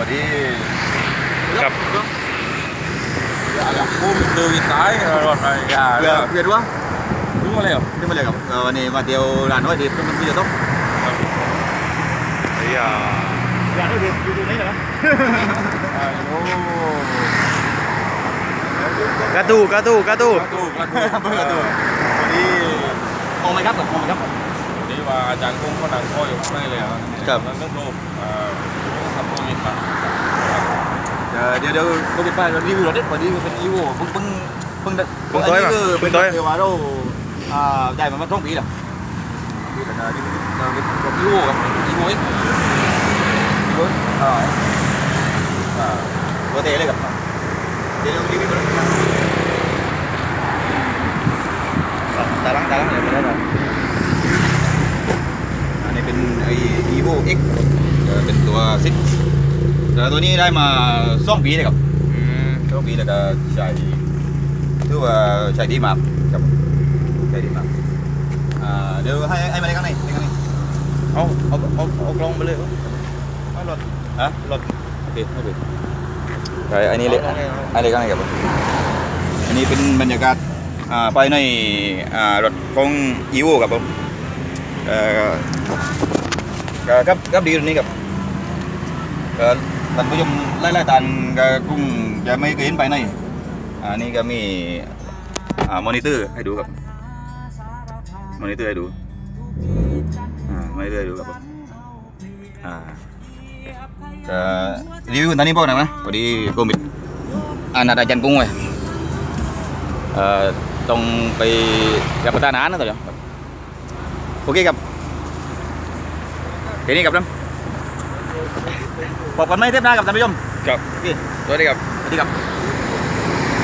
อดีครับพุ่มดูวิสัยรถไฟยาเปลี่ยนวะรู้มาเลยเหรอรู้มาเลยครับวันนี้มาเที่ยวร้านน้อยดีมันมีจะต้องอย่าร้านน้อยดีอยู่ไหนเหรอกระตูวันนี้มองไหมครับมองไหมครับนี่ว่าอาจารย์กุ้งเขาดังพ่ออยู่ข้างในเลยครับนั่นต้องรูปทำโปรเจกต์มาเดี๋ยวโปรเจกต์ไปเรารีวิวรถได้พอดีเป็นรีวิวเพิ่งอันนี้คือเป็นเทวาโร่ได้มาต้องปีแล้วนี่เป็นรีวิวครับรีวิวอีกตัวเตะเลยครับเดี๋ยวรีวิวตาลังเลยไม่ได้หรออันนี้เป็นไอ้ Evo X เป็นตัวซิกแต่ตัวนี้ได้มา2 ปีเลยครับ2 ปีแล้วก็ใช้ถือว่าใช้ดีมากครับใช้ดีมากเดี๋ยวให้มาในข้างในเอากล้องมาเลยเอารถฮะรถโอเคไม่เป็นไรอันนี้เล็กอันนี้ข้างในครับอันนี้เป็นบรรยากาศไปในรถของ Evo ครับผมครับดีตรงนี้ครับท่านผู้ชมไล่ตานก็คงจะไม่เคยเห็นไปในนี่ก็มีมอนิเตอร์ให้ดูครับมอนิเตอร์ให้ดูครับผมรีวิวตอนนี้บอกหน่อยนะพอดีโควิดนัดอาจารย์กุ้งไว้ต้องไปรับประทานอาหารนะต่อครับโอเคครับทีนี้ครับท่านบอกกันไม่เทปหน้ากับท่านผู้ชมครับโอเคสวัสดีครับ